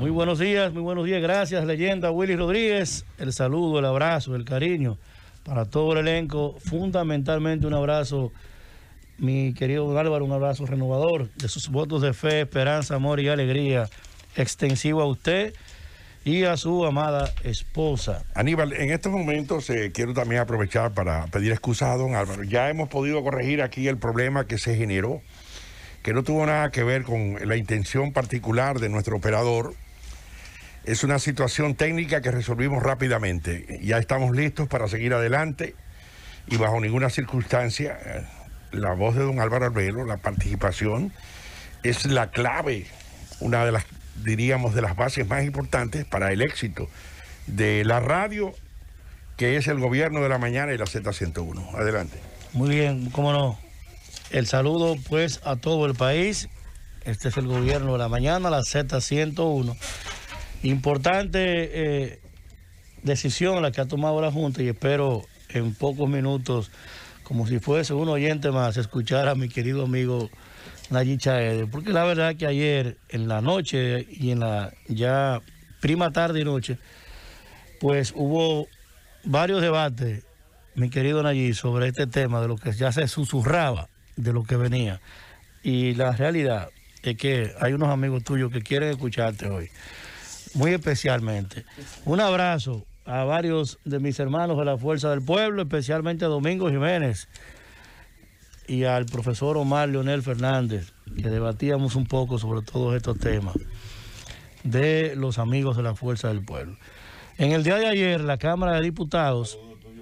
Muy buenos días, gracias, leyenda Willy Rodríguez. El saludo, el abrazo, el cariño para todo el elenco. Fundamentalmente un abrazo, mi querido don Álvaro, un abrazo renovador de sus votos de fe, esperanza, amor y alegría, extensivo a usted y a su amada esposa. Aníbal, en estos momentos quiero también aprovechar para pedir excusas a don Álvaro. Ya hemos podido corregir aquí el problema que se generó, que no tuvo nada que ver con la intención particular de nuestro operador. Es una situación técnica que resolvimos rápidamente. Ya estamos listos para seguir adelante y bajo ninguna circunstancia la voz de don Álvaro Arbelo, la participación, es la clave, una de las, diríamos, de las bases más importantes para el éxito de la radio, que es el Gobierno de la Mañana y la Z101. Adelante. Muy bien, cómo no. El saludo pues a todo el país. Este es el Gobierno de la Mañana, la Z101. Importante decisión la que ha tomado la Junta, y espero en pocos minutos, como si fuese un oyente más, escuchar a mi querido amigo Nayib Chaede, porque la verdad que ayer en la noche y en la ya prima tarde y noche, pues hubo varios debates, mi querido Nayib, sobre este tema de lo que ya se susurraba de lo que venía. Y la realidad es que hay unos amigos tuyos que quieren escucharte hoy, muy especialmente. Un abrazo a varios de mis hermanos de la Fuerza del Pueblo, especialmente a Domingo Jiménez y al profesor Omar Leonel Fernández, que debatíamos un poco sobre todos estos temas de los amigos de la Fuerza del Pueblo. En el día de ayer, la Cámara de Diputados...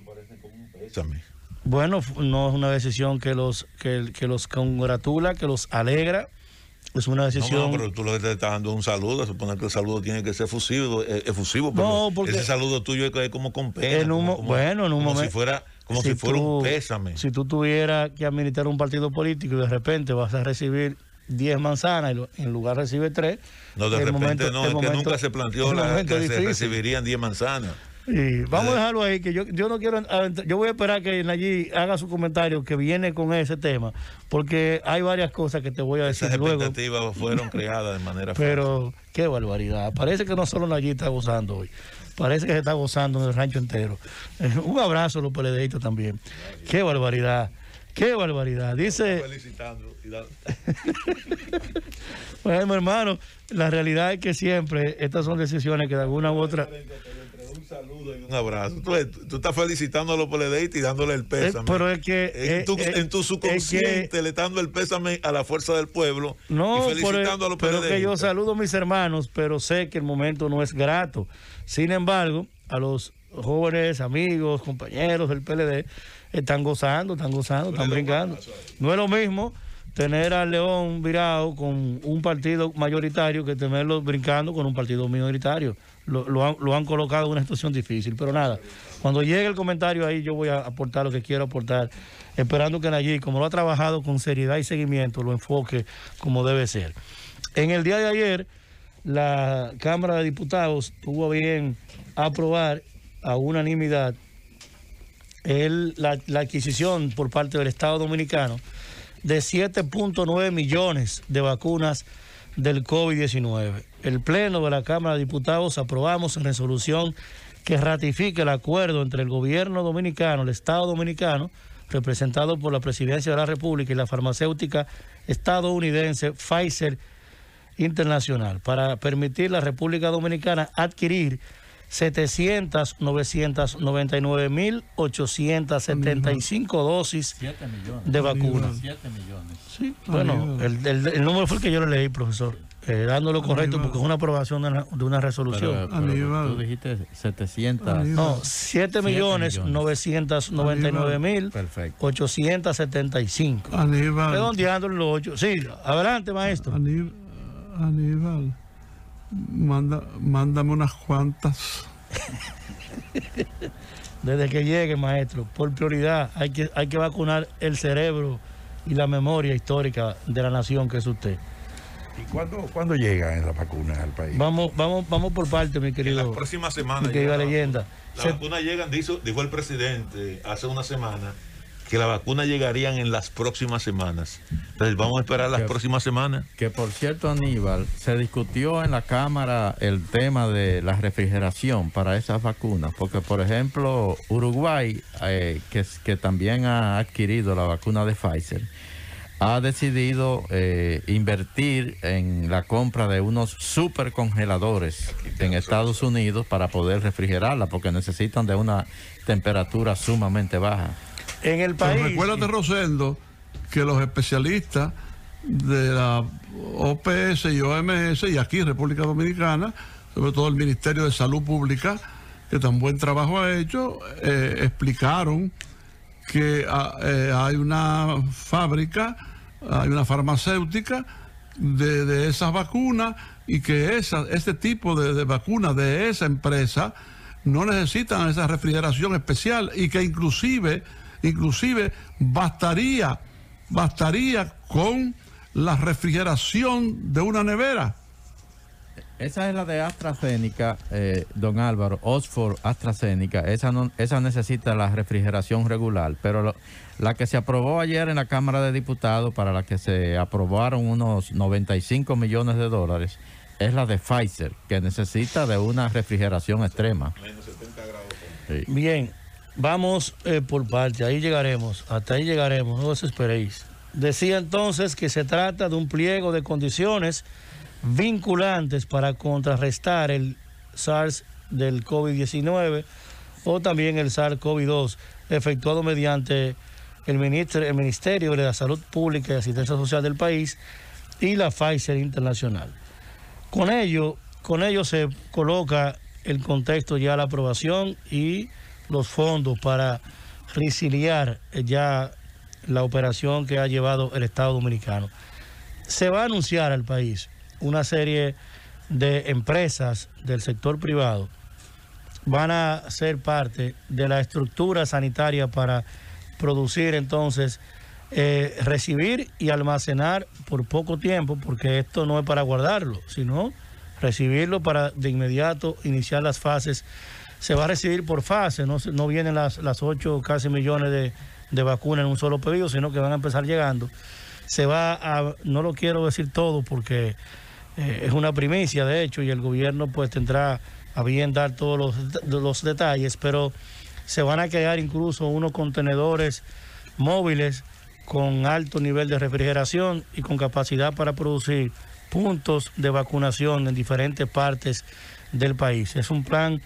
Bueno, no es una decisión que los congratula, que los alegra. Es una decisión... No, pero tú le estás dando un saludo, supone que el saludo tiene que ser efusivo, no, porque ese saludo tuyo es como con pena, como si fuera un pésame. Si tú tuvieras que administrar un partido político y de repente vas a recibir 10 manzanas y en lugar recibir 3... No, de repente es que nunca se planteó que se recibirían 10 manzanas. Y vamos a dejarlo ahí, que yo no quiero, yo voy a esperar que Nayib haga su comentario que viene con ese tema, porque hay varias cosas que te voy a decir luego. Esas expectativas fueron creadas de manera pero qué barbaridad, parece que no solo Nayib está gozando hoy, parece que se está gozando en el rancho entero. Un abrazo a los PLDistas también. Qué barbaridad, dice... Bueno, hermano, la realidad es que siempre estas son decisiones que de alguna u otra... Un saludo y un abrazo. Tú estás felicitando a los PLDistas y dándole el pésame. Pero es que... en tu subconsciente le estás dando el pésame a la Fuerza del Pueblo y felicitando a los PLDistas. Pero que yo saludo a mis hermanos, pero sé que el momento no es grato. Sin embargo, a los jóvenes, amigos, compañeros del PLD, están gozando, están brincando. No es lo mismo tener al León virado con un partido mayoritario que tenerlo brincando con un partido minoritario. Lo han colocado en una situación difícil, pero nada, cuando llegue el comentario ahí yo voy a aportar lo que quiero aportar, esperando que Nayib, como lo ha trabajado con seriedad y seguimiento, lo enfoque como debe ser. En el día de ayer, la Cámara de Diputados tuvo bien aprobar a unanimidad la adquisición por parte del Estado Dominicano de 7.9 millones de vacunas del COVID-19. El Pleno de la Cámara de Diputados aprobamos en resolución que ratifique el acuerdo entre el Gobierno Dominicano, el Estado Dominicano, representado por la Presidencia de la República, y la farmacéutica estadounidense Pfizer Internacional, para permitir a la República Dominicana adquirir 999.875 dosis de vacunas. 7 millones. Sí, bueno, el número fue el que yo le leí, profesor, dándolo correcto porque es una aprobación de una resolución. Pero tú dijiste 700. No, 7.999.875. Redondeándolo los 8. Sí, adelante, maestro. Aníbal, mándame unas cuantas. Desde que llegue, maestro, por prioridad, hay que vacunar el cerebro y la memoria histórica de la nación que es usted. ¿Y cuándo llegan las vacunas al país? Vamos por parte, mi querido. En la próxima semana. Mi querida leyenda. Las vacunas llegan, dijo el presidente hace una semana, que las vacunas llegarían en las próximas semanas. Entonces vamos a esperar las próximas semanas. Que por cierto, Aníbal, se discutió en la Cámara el tema de la refrigeración para esas vacunas, porque por ejemplo Uruguay, que también ha adquirido la vacuna de Pfizer, ha decidido invertir en la compra de unos supercongeladores en Estados Unidos para poder refrigerarla, porque necesitan de una temperatura sumamente baja. En el país... Pero recuérdate, Rosendo, que los especialistas de la OPS y OMS, y aquí República Dominicana, sobre todo el Ministerio de Salud Pública, que tan buen trabajo ha hecho, explicaron que hay una fábrica, hay una farmacéutica de esas vacunas, y que este tipo de vacunas de esa empresa no necesitan esa refrigeración especial, y que inclusive bastaría con la refrigeración de una nevera. Esa es la de AstraZeneca, don Álvaro, Oxford AstraZeneca. Esa necesita la refrigeración regular, pero la que se aprobó ayer en la Cámara de Diputados, para la que se aprobaron unos 95 millones de dólares, es la de Pfizer, que necesita de una refrigeración extrema. Menos 70 grados. Sí. Bien, vamos por parte, hasta ahí llegaremos, no os esperéis. Decía entonces que se trata de un pliego de condiciones vinculantes para contrarrestar el SARS del COVID-19 o también el SARS-CoV-2, efectuado mediante el Ministerio de la Salud Pública y Asistencia Social del país y la Pfizer Internacional. Con ello se coloca el contexto ya la aprobación y los fondos para resiliar ya la operación que ha llevado el Estado Dominicano. Se va a anunciar al país una serie de empresas del sector privado, van a ser parte de la estructura sanitaria para producir entonces, recibir y almacenar por poco tiempo, porque esto no es para guardarlo, sino recibirlo para de inmediato iniciar las fases. Se va a recibir por fase, no vienen las 8 casi millones de vacunas en un solo pedido, sino que van a empezar llegando. Se va a, no lo quiero decir todo porque es una primicia de hecho, y el gobierno pues tendrá a bien dar todos los detalles, pero se van a crear incluso unos contenedores móviles con alto nivel de refrigeración y con capacidad para producir puntos de vacunación en diferentes partes del país. Es un plan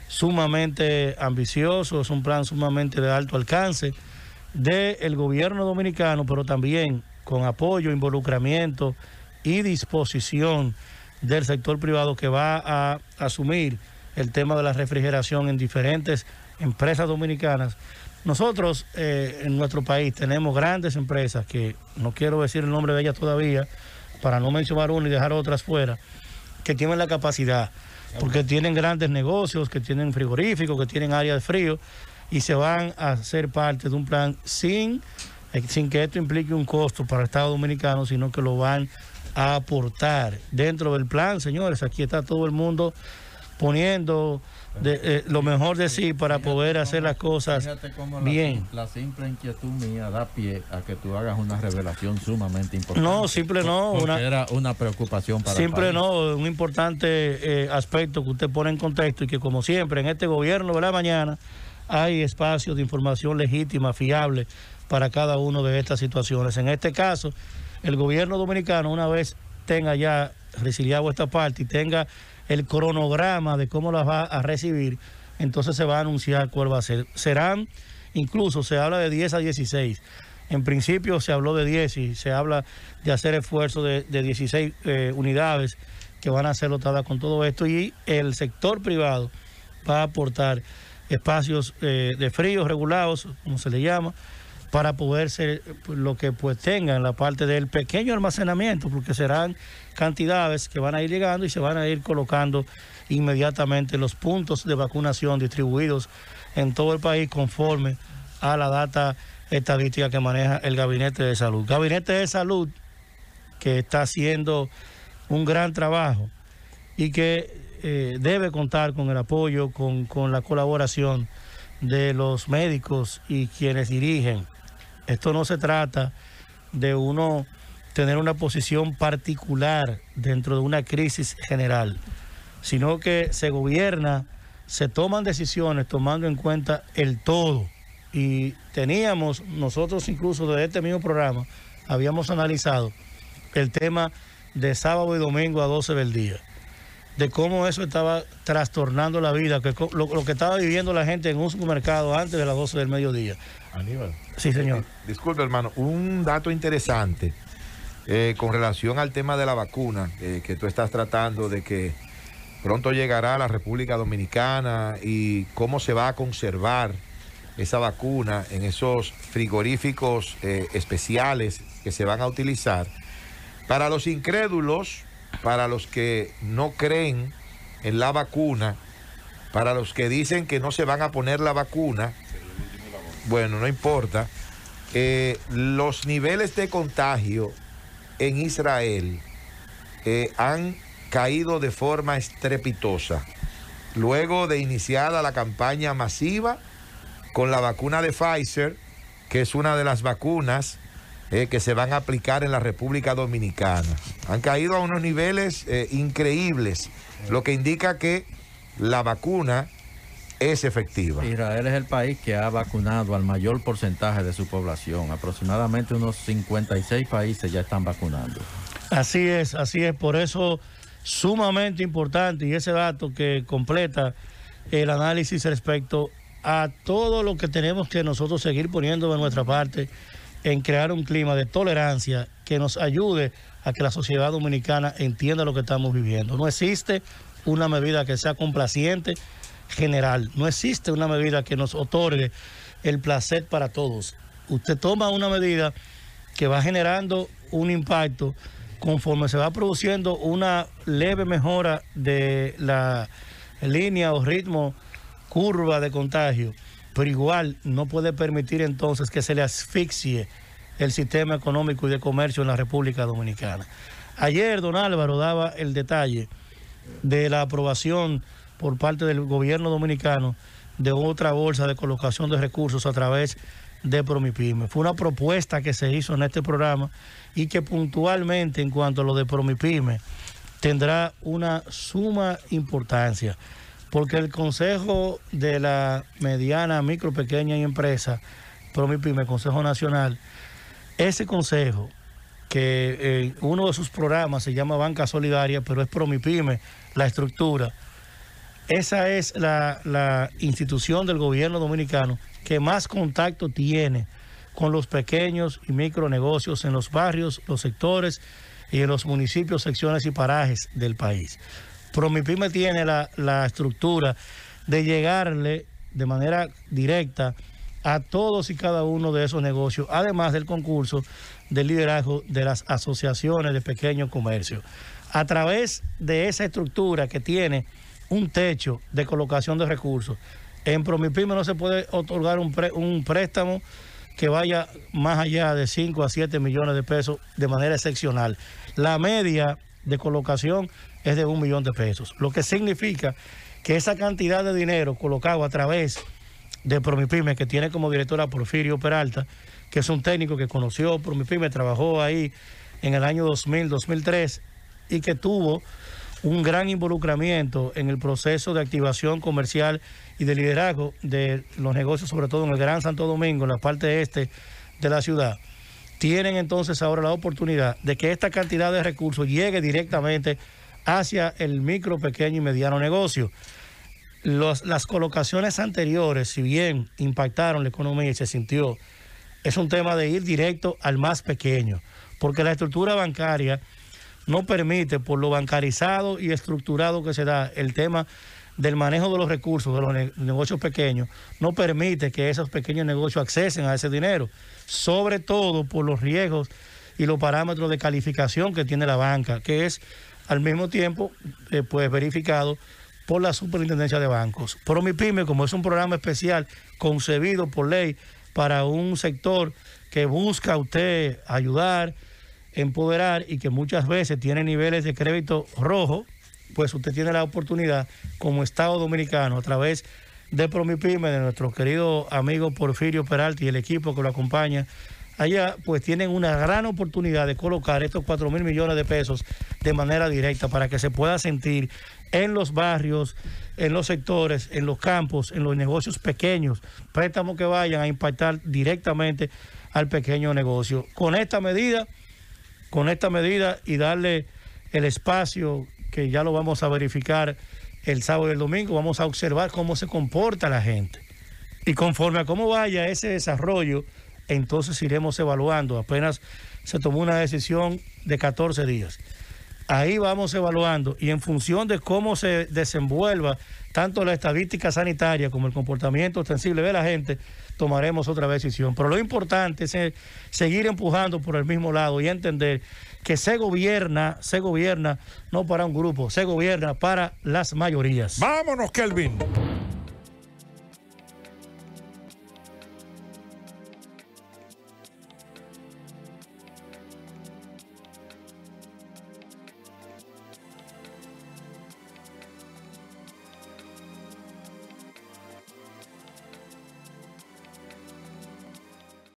sumamente ambicioso, es un plan sumamente de alto alcance del gobierno dominicano, pero también con apoyo, involucramiento y disposición del sector privado, que va a asumir el tema de la refrigeración en diferentes empresas dominicanas. Nosotros en nuestro país tenemos grandes empresas, que no quiero decir el nombre de ellas todavía, para no mencionar una y dejar otras fuera, que tienen la capacidad, porque tienen grandes negocios, que tienen frigoríficos, que tienen áreas de frío, y se van a ser parte de un plan sin que esto implique un costo para el Estado Dominicano, sino que lo van a aportar dentro del plan. Señores, aquí está todo el mundo poniendo lo mejor de sí para poder hacer las cosas bien. La simple inquietud mía da pie a que tú hagas una revelación sumamente importante. No, simple no. Era una preocupación para simple el país. No, un importante aspecto que usted pone en contexto, y que como siempre en este gobierno de la mañana hay espacios de información legítima, fiable para cada una de estas situaciones. En este caso, el gobierno dominicano, una vez tenga ya resiliado esta parte y tenga el cronograma de cómo las va a recibir, entonces se va a anunciar cuál va a ser. Serán, incluso se habla de 10 a 16. En principio se habló de 10 y se habla de hacer esfuerzo de 16 unidades que van a ser dotadas con todo esto, y el sector privado va a aportar espacios de frío regulados, como se le llama, para poder ser lo que pues tenga en la parte del pequeño almacenamiento, porque serán cantidades que van a ir llegando y se van a ir colocando inmediatamente los puntos de vacunación distribuidos en todo el país conforme a la data estadística que maneja el Gabinete de Salud. Gabinete de Salud que está haciendo un gran trabajo y que debe contar con el apoyo, con la colaboración de los médicos y quienes dirigen Esto no se trata de uno tener una posición particular dentro de una crisis general, sino que se gobierna, se toman decisiones tomando en cuenta el todo. Y teníamos, nosotros incluso desde este mismo programa, habíamos analizado el tema de sábado y domingo a 12 del día, de cómo eso estaba trastornando la vida, que lo que estaba viviendo la gente en un supermercado antes de las 12 del mediodía. Aníbal. Sí, señor. Disculpe, hermano, un dato interesante con relación al tema de la vacuna, que tú estás tratando de que pronto llegará a la República Dominicana y cómo se va a conservar esa vacuna en esos frigoríficos especiales que se van a utilizar. Para los incrédulos, para los que no creen en la vacuna, para los que dicen que no se van a poner la vacuna, bueno, no importa, los niveles de contagio en Israel han caído de forma estrepitosa. Luego de iniciada la campaña masiva con la vacuna de Pfizer, que es una de las vacunas que se van a aplicar en la República Dominicana. Han caído a unos niveles increíbles, lo que indica que la vacuna es efectiva. Israel es el país que ha vacunado al mayor porcentaje de su población. Aproximadamente unos 56 países ya están vacunando. Así es, por eso sumamente importante, y ese dato que completa el análisis respecto a todo lo que tenemos que nosotros seguir poniendo de nuestra parte en crear un clima de tolerancia que nos ayude a que la sociedad dominicana entienda lo que estamos viviendo. No existe una medida que sea complaciente general, no existe una medida que nos otorgue el placer para todos. Usted toma una medida que va generando un impacto conforme se va produciendo una leve mejora de la línea o ritmo, curva de contagio, pero igual no puede permitir entonces que se le asfixie el sistema económico y de comercio en la República Dominicana. Ayer don Álvaro daba el detalle de la aprobación por parte del gobierno dominicano de otra bolsa de colocación de recursos a través de Promipyme. Fue una propuesta que se hizo en este programa y que puntualmente en cuanto a lo de Promipyme tendrá una suma importancia, porque el Consejo de la Mediana, Micro, Pequeña y Empresa, Promipyme, Consejo Nacional, ese consejo, que uno de sus programas se llama Banca Solidaria, pero es Promipyme la estructura, esa es la institución del gobierno dominicano que más contacto tiene con los pequeños y micronegocios en los barrios, los sectores y en los municipios, secciones y parajes del país. Promipyme tiene la estructura de llegarle de manera directa a todos y cada uno de esos negocios, además del concurso del liderazgo de las asociaciones de pequeño comercio. A través de esa estructura que tiene un techo de colocación de recursos, en Promipyme no se puede otorgar un préstamo que vaya más allá de 5 a 7 millones de pesos de manera excepcional. La media de colocación es de 1 millón de pesos, lo que significa que esa cantidad de dinero colocado a través de Promipyme, que tiene como directora Porfirio Peralta, que es un técnico que conoció Promipyme, trabajó ahí en el año 2000-2003 y que tuvo un gran involucramiento en el proceso de activación comercial y de liderazgo de los negocios, sobre todo en el Gran Santo Domingo, en la parte este de la ciudad. Tienen entonces ahora la oportunidad de que esta cantidad de recursos llegue directamente hacia el micro, pequeño y mediano negocio. Las colocaciones anteriores, si bien impactaron la economía y se sintió, es un tema de ir directo al más pequeño, porque la estructura bancaria no permite, por lo bancarizado y estructurado que se da, el tema del manejo de los recursos de los negocios pequeños, no permite que esos pequeños negocios accesen a ese dinero, sobre todo por los riesgos y los parámetros de calificación que tiene la banca, que es al mismo tiempo pues verificado por la Superintendencia de Bancos. Promipyme, como es un programa especial concebido por ley para un sector que busca usted ayudar, empoderar y que muchas veces tiene niveles de crédito rojo, pues usted tiene la oportunidad como Estado Dominicano a través de Promipyme, de nuestro querido amigo Porfirio Peralta y el equipo que lo acompaña allá pues tienen una gran oportunidad de colocar estos 4.000 millones de pesos de manera directa para que se pueda sentir en los barrios, en los sectores, en los campos, en los negocios pequeños, préstamos que vayan a impactar directamente al pequeño negocio. Con esta medida y darle el espacio que ya lo vamos a verificar el sábado y el domingo, vamos a observar cómo se comporta la gente. Y conforme a cómo vaya ese desarrollo, entonces iremos evaluando. Apenas se tomó una decisión de 14 días. Ahí vamos evaluando y en función de cómo se desenvuelva tanto la estadística sanitaria como el comportamiento ostensible de la gente, tomaremos otra decisión. Pero lo importante es seguir empujando por el mismo lado y entender que se gobierna no para un grupo, se gobierna para las mayorías. Vámonos, Kelvin.